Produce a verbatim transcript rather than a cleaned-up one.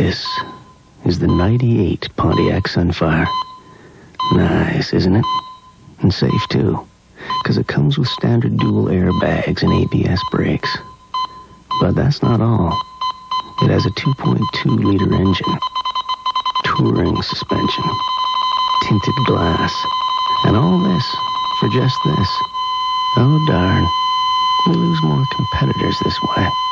This is the ninety-eight Pontiac Sunfire. Nice, isn't it? And safe, too, because it comes with standard dual airbags and A B S brakes. But that's not all. It has a two point two liter engine, touring suspension, tinted glass, and all this for just this. Oh, darn. We lose more competitors this way.